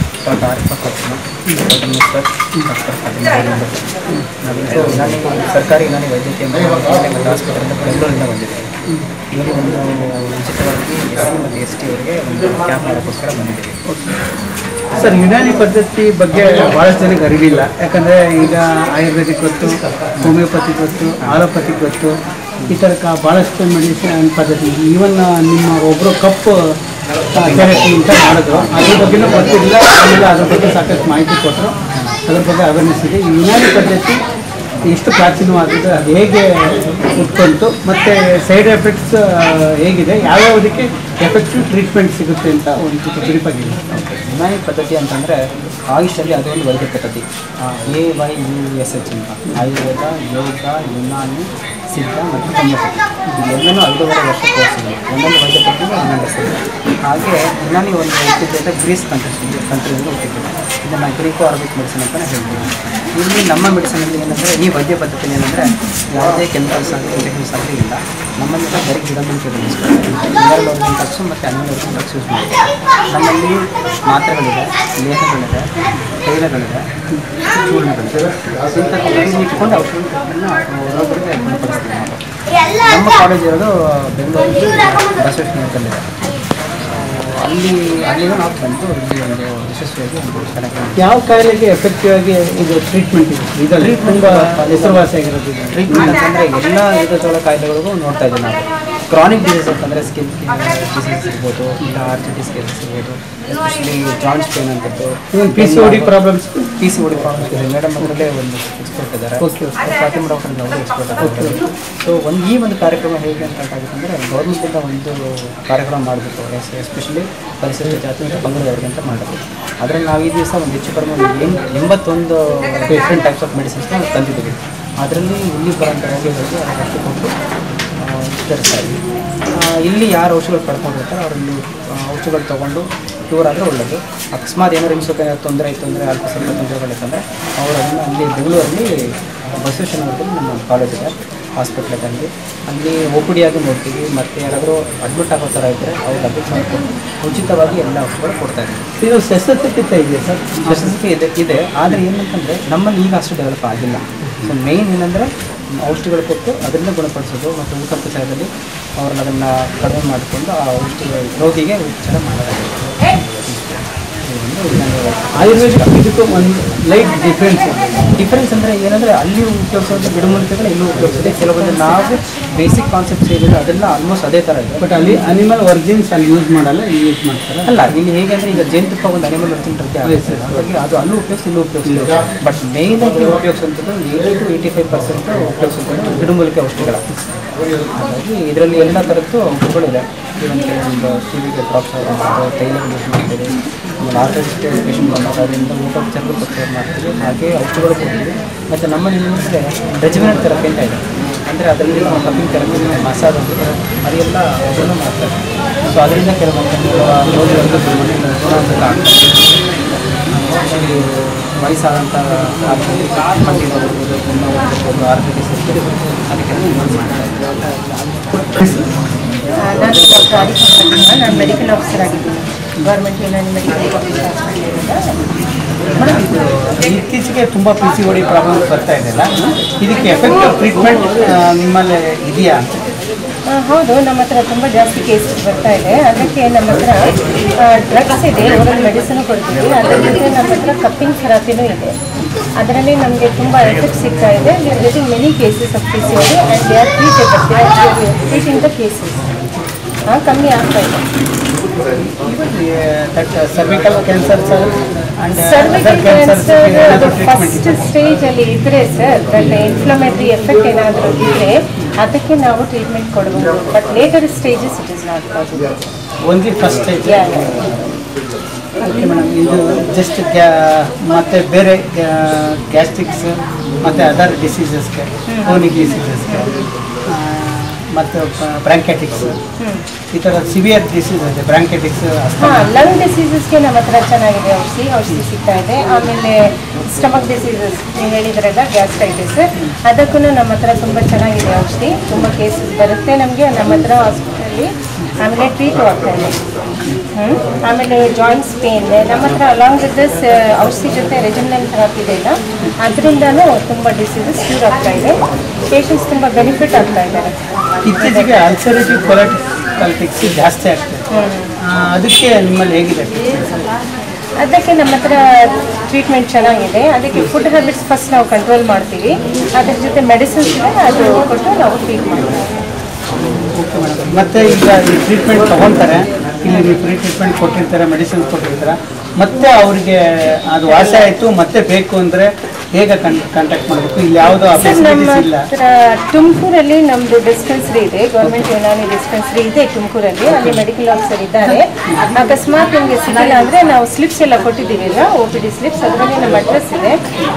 ನಾನು ಸರ್ಕಾರಿ ಯುನಾನಿ ವೈದ್ಯಕೀಯ ಮತ್ತು ಆಸ್ಪತ್ರೆಯಿಂದ ಬೆಂಗಳೂರಿಂದ ಬಂದಿದ್ದೇನೆ. ಇಲ್ಲಿ ಒಂದು ಉಚಿತವಾಗಿ SC ಮತ್ತು ST ಅವರಿಗೆ ಒಂದು ಕ್ಯಾಂಪ್ ಮಾಡೋಕ್ಕೋಸ್ಕರ ಬಂದಿದ್ದೀವಿ. ಸರ್, ಯುನಾನಿ ಪದ್ಧತಿ ಬಗ್ಗೆ ಭಾಳಷ್ಟು ಜನಕ್ಕೆ ಅರಿವಿಲ್ಲ. ಯಾಕಂದರೆ ಈಗ ಆಯುರ್ವೇದಿಕ್ ಗೊತ್ತು, ಹೋಮಿಯೋಪತಿ ಗೊತ್ತು, ಆಲೋಪತಿ ಗೊತ್ತು, ಈ ಥರ ಭಾಳಷ್ಟು ಮೆಡಿಸಿನ್ ಪದ್ಧತಿ. ಈವನ್ ನಿಮ್ಮ ಒಬ್ಬರು ಕಪ್ ಥೆರಪಿ ಅಂತ ಮಾಡಿದ್ರು, ಅದ್ರ ಬಗ್ಗೆನೂ ಗೊತ್ತಿಲ್ಲ. ಆಮೇಲೆ ಅದ್ರ ಬಗ್ಗೆ ಸಾಕಷ್ಟು ಮಾಹಿತಿ ಕೊಟ್ಟರು, ಅದ್ರ ಬಗ್ಗೆ ಅವೇರ್ನೆಸ್ ಇದೆ. ಈ ಯುನಾನಿ ಪದ್ಧತಿ ಎಷ್ಟು ಪ್ರಾಚೀನವಾಗಿದೆ, ಅದು ಹೇಗೆ ಉಟ್ಕೊಂತು ಮತ್ತು ಸೈಡ್ ಎಫೆಕ್ಟ್ಸ್ ಹೇಗಿದೆ, ಯಾವ್ಯಾವುದಕ್ಕೆ ಎಫೆಕ್ಟಿವ್ ಟ್ರೀಟ್ಮೆಂಟ್ ಸಿಗುತ್ತೆ ಅಂತ ಒಂದು ಬ್ರೀಫಾಗಿದೆ. ಯುನಾನಿ ಪದ್ಧತಿ ಅಂತಂದರೆ ಆಯುಷಲ್ಲಿ ಅದೊಂದು ವೈದ್ಯ ಪದ್ಧತಿ, AYUSH ಅಂತ. ಆಯುರ್ವೇದ, ಯೋಗ, ಯುನಾನಿ, ಸಿದ್ಧ ಮತ್ತು ಹೋಮಿಯೋಪತಿ ಇದೆಲ್ಲನೂ 5.5 ವರ್ಷ ಕೋರ್ಸ್ ಇದೆ. ಒಂದೊಂದು ವೈದ್ಯ ಪದ್ಧತಿ ಒಂದೊಂದು ಹೆಸರು. ಹಾಗೆ ಯುನಾನಿ ಒಂದು ಹುಟ್ಟಿದ್ದೆ ಗ್ರೀಸ್ ಕಂಟ್ರಿಯಿಂದ ಹುಟ್ಟಿದ್ದೆ. ಇದನ್ನು ಗ್ರೀಕೋ ಅರಬಿಕ್ ಮೆಡಿಸಿನ್ ಅಂತಲೇ ಹೇಳ್ತೀವಿ. ಇಲ್ಲಿ ನಮ್ಮ ಮೆಡಿಸಿನಲ್ಲಿ ಏನಂದರೆ ಈ ವೈದ್ಯ ಪದ್ಧತಿಯಲ್ಲಿ ಏನಂದರೆ ಯಾವುದೇ ಕೆಮಿಕಲ್ಸ್ ಆಗಲಿ ಇಂಜೆಕ್ಷನ್ಸ್ ಆಗಲಿ ಇಲ್ಲ. ನಮ್ಮಲ್ಲೆಲ್ಲ ಬರೀ ಗಿಡಮೂಲಿಕೆಗಳು ಯೂಸ್ ಮಾಡ್ತೀವಿ. ಮಿನರಲ್ ಡ್ರಗ್ಸು ಮತ್ತು ಅನಿಮಲ್ ಡ್ರಗ್ಸ್ ಯೂಸ್ ಮಾಡ್ತೀವಿ. ನಮ್ಮಲ್ಲಿ ಮಾತ್ರೆಗಳಿದೆ, ಲೇಹಗಳಿದೆ, ತೈಲಗಳಿದೆ, ಚೂರ್ಣಗಳಿದೆ. ಇಂಥದ್ದು ಇಟ್ಕೊಂಡು ಔಷಧಿಗಳನ್ನು ರೋಗರಿಗೆ ಗುಣಪಡಿಸ್ತೀವಿ ನಾವು. ನಮ್ಮ ಕಾಲೇಜ್ ಇರೋದು ಬೆಂಗಳೂರು ಬಸವೇಶ್ವರದಲ್ಲಿದೆ. ಅಲ್ಲಿಗೂ ನಾವು ಬಂದು ಇಲ್ಲಿ ಒಂದು ಯಶಸ್ವಿಯಾಗಿ ಒಂದು ಕಾರ್ಯಕ್ರಮ. ಯಾವ ಕಾಯಿಲೆಗೆ ಎಫೆಕ್ಟಿವ್ ಆಗಿ ಇದು ಟ್ರೀಟ್ಮೆಂಟ್ ಇದೆ? ಇದರಲ್ಲಿ ತುಂಬ ಹೆಸರುವಾಸಿಯಾಗಿರೋದು ಟ್ರೀಟ್ಮೆಂಟ್ ಅಂತಂದರೆ ಎಲ್ಲ ವಿಧಗಳ ಕಾಯಿಲೆಗಳಿಗೂ ನೋಡ್ತಾ ಇದ್ದೀವಿ ನಾವು. ಕ್ರಾನಿಕ್ ಡಿಸೀಸ್ ಅಂತಂದರೆ ಸ್ಕಿನ್ ಡಿಸೀಸ್ ಇರ್ಬೋದು, ಇಲ್ಲ ಆರ್ಥೈಟಿಸ್ ಕೇಸಸ್ ಇರ್ಬೋದು, ಎಸ್ಪೆಷಲಿ ಜಾಯಿಂಟ್ಸ್ ಪೇನ್ ಅಂತದ್ದು, PCOD ಪ್ರಾಬ್ಲಮ್ಸ್ ಇದೆ. ಮೇಡಮ್ ಅದರಲ್ಲೇ ಒಂದು ಎಕ್ಸ್ಪರ್ಟ್ ಇದ್ದಾರೆ. ಫಾತಿಮಾ ಡಾಕ್ಟರ್ ಅವರು ಎಕ್ಸ್ಪರ್ಟ್ ಇದ್ದಾರೆ. ಸೊ ಈ ಒಂದು ಕಾರ್ಯಕ್ರಮ ಹೇಗೆ ಅಂತ ಆಗುತ್ತೆ ಅಂದರೆ ಗೌರ್ಮೆಂಟಿಂದ ಒಂದು ಕಾರ್ಯಕ್ರಮ ಮಾಡಬೇಕು, ಎಸ್ಪೆಷಲಿ ಪರಿಸರ ಜಾತಿ ಮತ್ತು ಪಂಗಡದವರಿಗೆ ಅಂತ ಮಾಡೋದು. ಅದರಲ್ಲಿ ನಾವು ಈ ದಿವಸ ಒಂದು ಹೆಚ್ಚು ಕಡಿಮೆ 81 ಡಿಫ್ರೆಂಟ್ ಟೈಪ್ಸ್ ಆಫ್ ಮೆಡಿಸಿನ್ಸ್ನ ತಂದಿದ್ದೀವಿ. ಅದರಲ್ಲಿ ಇಲ್ಲಿ ಬರೋಂಥ ರೋಗಿಗಳಿಗೆ ಅದಕ್ಕೆ ಕೊಟ್ಟು ವಿತರಿಸ್ತಾ ಇದ್ವಿ. ಇಲ್ಲಿ ಯಾರು ಔಷಧಿಗಳು ಪಡ್ಕೊಂಡಿರ್ತಾರೆ ಅವರಲ್ಲಿ ಔಷಧಿಗಳು ತೊಗೊಂಡು ಕ್ಯೂರ್ ಆದರೆ ಒಳ್ಳೆಯದು. ಅಕಸ್ಮಾತ್ ಏನಾದ್ರು ಹಿಂಸಕ ತೊಂದರೆ ಇತ್ತು ಅಂದರೆ ಅಲ್ಪ ಸ್ವಲ್ಪ ತೊಂದರೆಗಳಿತ್ತಂದರೆ ಅವರು ಅದನ್ನು ಅಲ್ಲಿ ಬೆಂಗಳೂರಲ್ಲಿ ಬಸವೇಶ್ವರದಲ್ಲಿ ನಮ್ಮ ಕಾಲೇಜ್ ಇದೆ, ಹಾಸ್ಪಿಟ್ಲಲ್ಲಿ ಅಲ್ಲಿ OPD ಆಗಿ ನೋಡ್ತೀವಿ. ಮತ್ತು ಯಾರಾದರೂ ಅಡ್ಮಿಟ್ ಆಗೋ ಥರ ಇದ್ದರೆ ಅವ್ರಿಗೆ ಅಡ್ಮಿಟ್ ಮಾಡಿಕೊಂಡು ಉಚಿತವಾಗಿ ಎಲ್ಲ ಔಷಧಿಗಳು ಕೊಡ್ತಾಯಿದ್ದೀವಿ. ಇದು ಶಸ್ತ್ರಚಿಕಿತ್ಸೆ ಇದೆಯಾ ಸರ್? ಶಸ್ತ್ರಚಿಕಿತ್ಸೆ ಇದೆ. ಆದರೆ ಏನಂತಂದರೆ ನಮ್ಮಲ್ಲಿ ಈಗ ಅಷ್ಟು ಡೆವಲಪ್ ಆಗಿಲ್ಲ. ಸೊ ಮೇಯ್ನ್ ಏನಂದರೆ ಔಷಧಿಗಳು ಕೊಟ್ಟು ಅದರಿಂದ ಗುಣಪಡಿಸೋದು ಮತ್ತು ಊಟ ಉಪಚಾರದಲ್ಲಿ ಅವ್ರನ್ನ ಅದನ್ನು ಕಡಿಮೆ ಮಾಡಿಕೊಂಡು ಆ ಔಷಧಿಗಳ ರೋಗಿಗೆ ಉಪಚಾರ ಮಾಡಲಾಗುತ್ತೆ. ಆಯುರ್ವೇದಿಕ್ ಇದಕ್ಕೂ ಒಂದು ಲೈಟ್ ಡಿಫ್ರೆನ್ಸ್ ಅಂದರೆ ಏನಂದರೆ ಅಲ್ಲಿ ಉಪಯೋಗಿಸುವಂಥ ಗಿಡಮೂಲಿಕೆಗಳು ಇಲ್ಲೂ ಉಪಯೋಗಿಸಿದೆ. ಕೆಲವೊಂದು ನಾವು ಬೇಸಿಕ್ ಕಾನ್ಸೆಪ್ಟ್ಸ್ ಏನಿದೆ ಅದೆಲ್ಲ ಆಲ್ಮೋಸ್ಟ್ ಅದೇ ಥರ ಇದೆ. ಬಟ್ ಅಲ್ಲಿ ಅನಿಮಲ್ ವರ್ಜಿನ್ಸ್ ಅಲ್ಲಿ ಯೂಸ್ ಮಾಡಲ್ಲ, ಇಲ್ಲಿ ಯೂಸ್ ಮಾಡ್ತಾರೆ. ಅಲ್ಲ, ಇಲ್ಲಿ ಹೇಗೆ ಅಂದರೆ ಈಗ ಜೇನುತುಪ್ಪ ಒಂದು ಅನಿಮಲ್ ವರ್ಜಿನ್ ಹಾಗಾಗಿ ಅದು ಅಲ್ಲೂ ಉಪಯೋಗಿಸಿ ಇಲ್ಲೂ ಉಪಯೋಗಿಸ್ತೀವಿ. ಬಟ್ ಮೇಯ್ನಾಗಿ ಉಪಯೋಗಿಸುವಂಥದ್ದು 80-85% ಉಪಯೋಗಿಸುವಂಥದ್ದು ಗಿಡಮೂಲಿಕೆ ಔಷಧಿಗಳ. ಹಾಗಾಗಿ ಇದರಲ್ಲಿ ಎಲ್ಲ ಥರದ್ದು ಔಷಧಿಗಳಿದೆ. ಇವನ್ ಕೆಲವೊಂದು ಟಿವಿಗೆ ಡ್ರಾಪ್ಸ್ ಆಗೋದು, ತೈಲಗಳು ಯೂಸ್ ಮಾಡ್ತೀವಿ. ಆಮೇಲೆ ಆರ್ಥೈಟಿಸ್ ಪೇಷಂಟ್ ಬಂದಾಗ ಅದರಿಂದ ಊಟೋಪಚಾರಗಳು ಪ್ರಿಪೇರ್ ಮಾಡ್ತೀವಿ, ಹಾಗೆ ಔಷಧಿಗಳು ಕೊಡ್ತೀವಿ. ಮತ್ತು ನಮ್ಮಲ್ಲಿ ಏನಂದರೆ ರೆಜಿಮೆಂಟ್ ಥೆರಪಿ ಅಂತ ಇದೆ. ಅಂದರೆ ಅದರಲ್ಲಿ ನಾವು ಕಪಿಂಗ್ ಥೆರಪಿ, ಮಸಾಜ್ ಅಂತ ಅದೆಲ್ಲ ಅದನ್ನು ಮಾಡ್ತಾರೆ. ಸೊ ಅದರಿಂದ ಕೆಲವೊಂದು ರೋಗಿಗಳಿಗೆ ವಯಸ್ಸಾದಂಥ ಮಂದಿರ್ಬೋದು, ಆರ್ಥೈಟಿಸ್ ಅದಕ್ಕೆ ಯೂಸ್ ಮಾಡ್ತಾರೆ. ನಾನು ಡಾಕ್ಟರ್ ಆರಿಫಾ ಫಾತಿಮಾ, ನಾನು ಮೆಡಿಕಲ್ ಆಫೀಸರ್ ಆಗಿದ್ದೀನಿ ಗೌರ್ಮೆಂಟ್ ಯುನಾನಿ ಮೆಡಿಕಲ್ ಆಫೀಸರ್ ಹಾಸ್ಪಿಟಲಿಂದ. ಇತ್ತೀಚೆಗೆ ತುಂಬ PCOD ಪ್ರಾಬ್ಲಮ್ ಬರ್ತಾ ಇದೆಯಲ್ಲ, ಇದಕ್ಕೆ ಎಫೆಕ್ಟಿವ್ ಟ್ರೀಟ್ಮೆಂಟ್ ನಿಮ್ಮಲ್ಲಿ ಇದೆಯಾ? ಹೌದು, ನಮ್ಮ ಹತ್ರ ತುಂಬ ಜಾಸ್ತಿ ಕೇಸಸ್ ಬರ್ತಾ ಇದೆ. ಅದಕ್ಕೆ ನಮ್ಮ ಹತ್ರ ಡ್ರಗ್ಸ್ ಇದೆ, ಓರಲ್ ಮೆಡಿಸಿನ್ ಕೊಡ್ತೀವಿ. ಅದರ ಜೊತೆ ನಮ್ಮ ಹತ್ರ ಕಪ್ಪಿಂಗ್ ಥೆರಪಿನೂ ಇದೆ. ಅದರಲ್ಲಿ ನಮಗೆ ತುಂಬ ಎಫೆಕ್ಟ್ ಸಿಗ್ತಾ ಇದೆ. We are getting many cases of PCOD and they are treating the cases. ಕಮ್ಮಿ ಆಗ್ತಾ ಇದೆ. ಸರ್ವಿಕಲ್ ಕ್ಯಾನ್ಸರ್ ಸರ್ವಿಕಲ್ ಕ್ಯಾನ್ಸರ್ ಅದು ಫಸ್ಟ್ ಸ್ಟೇಜಲ್ಲಿ ಇದ್ದರೆ ಸರ್, ದಟ್ ಇನ್ಫ್ಲಮೇಟರಿ ಎಫೆಕ್ಟ್ ಏನಾದರೂ ಇದ್ದರೆ ಅದಕ್ಕೆ ನಾವು ಟ್ರೀಟ್ಮೆಂಟ್ ಕೊಡಬಹುದು. But later stages it is not possible. Only first stage. Okay madam, ಇದು ಜಸ್ಟ್ ಮತ್ತು ಬೇರೆ ಗ್ಯಾಸ್ಟ್ರಿಕ್ಸ್ ಮತ್ತು ಅದರ್ ಡಿಸೀಸಸ್ಗೆ, ಕ್ರೋನಿಕ್ ಡಿಸೀಸಸ್ಗೆ ಮತ್ತು ಬ್ರಾಂಕೈಟಿಕ್ಸ್ ಈ ಥರ ಸಿವಿಯರ್ ಡಿಸೀಸ್ ಇದೆ. ಬ್ರಾಂಕೈಟಿಕ್ಸ್, ಲಂಗ್ ಡಿಸೀಸಸ್ಗೆ ನಮ್ಮ ಹತ್ರ ಚೆನ್ನಾಗಿದೆ ಔಷಧಿ ಸಿಗ್ತಾ ಇದೆ. ಆಮೇಲೆ ಸ್ಟಮಕ್ ಡಿಸೀಸಸ್ ನೀವು ಹೇಳಿದ್ರಲ್ಲ, ಗ್ಯಾಸ್ಟ್ರೈಟಿಸ್, ಅದಕ್ಕೂ ನಮ್ಮ ಹತ್ರ ತುಂಬ ಚೆನ್ನಾಗಿದೆ ಔಷಧಿ. ತುಂಬ ಕೇಸಸ್ ಬರುತ್ತೆ ನಮಗೆ ನಮ್ಮ ಹತ್ರ ಹಾಸ್ಪಿಟಲಲ್ಲಿ. ಆಮೇಲೆ ಟ್ರೀಟು ಆಗ್ತಾ ಇದೆ. ಆಮೇಲೆ ಜಾಯಿಂಟ್ಸ್ ಪೇನ್ ನಮ್ಮ ಹತ್ರ ಅಲಾಂಗ್ ವಿತ್ ದಿಸ್ ಔಷಧಿ ಜೊತೆ ರೆಜಿಮೆಂಟಲ್ ಥೆರಪಿ ಇದೆ ಇಲ್ಲ, ಅದರಿಂದನೂ ತುಂಬ ಡಿಸೀಸಸ್ ಕ್ಯೂರ್ ಆಗ್ತಾ ಇದೆ. ಪೇಷಂಟ್ಸ್ ತುಂಬ ಬೆನಿಫಿಟ್ ಆಗ್ತಾ ಇದ್ದಾರೆ. ಇತ್ತೀಚೆಗೆ ಅಲ್ಸರೇಟಿವ್ ಕೊಲೈಟಿಸ್ ಜಾಸ್ತಿ ಆಗ್ತದೆ, ಅದಕ್ಕೆ ನಿಮ್ಮಲ್ಲಿ ಹೇಗಿದೆ? ಅದಕ್ಕೆ ನಮ್ಮ ಹತ್ರ ಟ್ರೀಟ್ಮೆಂಟ್ ಚೆನ್ನಾಗಿದೆ. ಅದಕ್ಕೆ ಫುಡ್ ಹ್ಯಾಬಿಟ್ಸ್ ಫಸ್ಟ್ ನಾವು ಕಂಟ್ರೋಲ್ ಮಾಡ್ತೀವಿ. ಅದ್ರ ಜೊತೆ ಮೆಡಿಸಿನ್ಸ್ ಇದೆ, ಅದು ಕೊಟ್ಟು ನಾವು ಟ್ರೀಟ್ ಮಾಡ್ತೀವಿ. ಓಕೆ ಮೇಡಮ್, ಮತ್ತು ಈಗ ಈ ಟ್ರೀಟ್ಮೆಂಟ್ ತೊಗೊತಾರೆ, ಇಲ್ಲಿ ನೀವು ಫ್ರೀ ಟ್ರೀಟ್ಮೆಂಟ್ ಕೊಟ್ಟಿರ್ತಾರೆ, ಮೆಡಿಸಿನ್ಸ್ ಕೊಟ್ಟಿರ್ತಾರೆ, ಮತ್ತೆ ಅವರಿಗೆ ಅದು ವಾಸಿ ಆಯಿತು ಮತ್ತೆ ಬೇಕು ಅಂದರೆ ಹೇಗೆ ಕಾಂಟ್ಯಾಕ್ಟ್ ಮಾಡಬೇಕು? ಇಲ್ಲಿ ಯಾವುದೋ ಇಲ್ಲ. ತುಮಕೂರಲ್ಲಿ ನಮ್ಮದು ಡಿಸ್ಪೆನ್ಸರಿ ಇದೆ, ಗೌರ್ಮೆಂಟ್ ಯುನಾನಿ ಡಿಸ್ಪೆನ್ಸರಿ ಇದೆ ತುಮಕೂರಲ್ಲಿ. ಅಲ್ಲಿ ಮೆಡಿಕಲ್ ಆಫೀಸರ್ ಇದ್ದಾರೆ. ಅಕಸ್ಮಾತ್ ನಿಮಗೆ ಸಿಗಲ್ಲ ಅಂದರೆ ನಾವು ಸ್ಲಿಪ್ಸ್ ಎಲ್ಲ ಕೊಟ್ಟಿದ್ದೀವಿಲ್ಲ, OPD ಸ್ಲಿಪ್ಸ್, ಅದರಲ್ಲಿ ನಮ್ಮ ಅಡ್ರೆಸ್ ಇದೆ.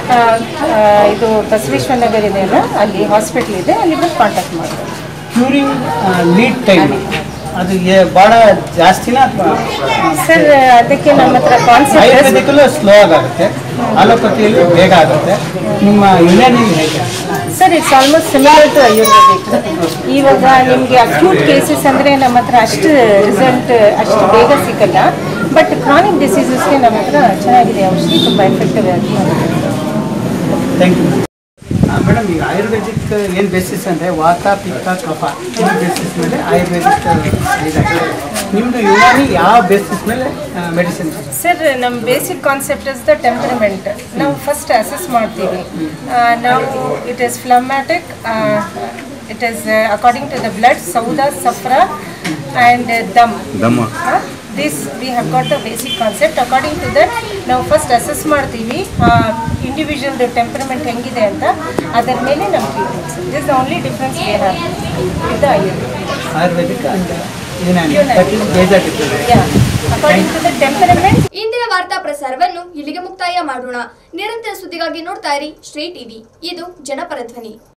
ಇದು ಬಸವೇಶ್ವರ ನಗರ ಇದೆ ಅಲ್ಲ, ಅಲ್ಲಿ ಹಾಸ್ಪಿಟಲ್ ಇದೆ, ಅಲ್ಲಿ ಬಂದು ಕಾಂಟ್ಯಾಕ್ಟ್ ಮಾಡ್ಬೋದು. ಕ್ಯೂರಿಂಗ್ ಲೀಡ್ ಟೈಮ್ ಅದು ಭಾಳ ಜಾಸ್ತಿನ ಅಥವಾ ಸರ್? ಅದಕ್ಕೆ ನಮ್ಮ ಹತ್ರ ಕಾನ್ಸೆಪ್ಟ್ ಆಯುರ್ವೇದಿಕಲ್ಲೂ ಸ್ಲೋ ಆಗುತ್ತೆ, ಅಲೋಪತಿಯಲ್ಲಿ ಬೇಗ ಆಗುತ್ತೆ. ನಿಮ್ಮ ಯುನಾನಿ ಹೇಗೆ sir? It's almost similar to Ayurvedic. ಇವಾಗ ನಿಮಗೆ ಅಕ್ಯೂಟ್ ಕೇಸಸ್ ಅಂದರೆ ನಮ್ಮ ಹತ್ರ ಅಷ್ಟು ರಿಸಲ್ಟ್ ಅಷ್ಟು ಬೇಗ ಸಿಗಲ್ಲ. ಬಟ್ ಕ್ರಾನಿಕ್ ಡಿಸೀಸಸ್ಗೆ ನಮ್ಮ ಹತ್ರ ಚೆನ್ನಾಗಿದೆ ಔಷಧಿ, ತುಂಬ ಎಫೆಕ್ಟಿವ್ ಆಗಿ. Thank you madam. ಈಗ ಆಯುರ್ವೇದಿಕ್ ಏನು ಬೇಸಿಸ್ ಅಂದರೆ ವಾತ ಪಿತ್ತ ಕಫ ಈ ಬೇಸಿಸ್ ಮೇಲೆ ಆಯುರ್ವೇದಿಕ್ ಇದಾಗಿದೆ. ನಿಮ್ಮದು ಯುನಾನಿ ಯಾವ ಬೇಸಿಸ್ ಮೇಲೆ ಮೆಡಿಸಿನ್? ಸರ್, ನಮ್ಮ basic concept is the temperament. ನಾವು ಫಸ್ಟ್ ಅಸೆಸ್ ಮಾಡ್ತೀವಿ. ನಾವು it is phlegmatic, it is according to the blood, sauda, safra and dam. This we have got the basic concept. According to that ನಾವು ಫಸ್ಟ್ ಅಸೆಸ್ ಮಾಡ್ತೀವಿ ಇಂಡಿವಿಜುವಲ್ದು ಟೆಂಪರಮೆಂಟ್ ಹೆಂಗಿದೆ ಅಂತ. ಅದರ ಮೇಲೆ ನಮ್ಮ treatments. This the only difference we have with the Ayurvedic and ಇಂದಿನ ವಾರ್ತಾ ಪ್ರಸಾರವನ್ನು ಇಲ್ಲಿಗೆ ಮುಕ್ತಾಯ ಮಾಡೋಣ. ನಿರಂತರ ಸುದ್ದಿಗಾಗಿ ನೋಡ್ತಾ ಇರಿ ಶ್ರೀ ಟಿವಿ, ಇದು ಜನಪರ ಧ್ವನಿ.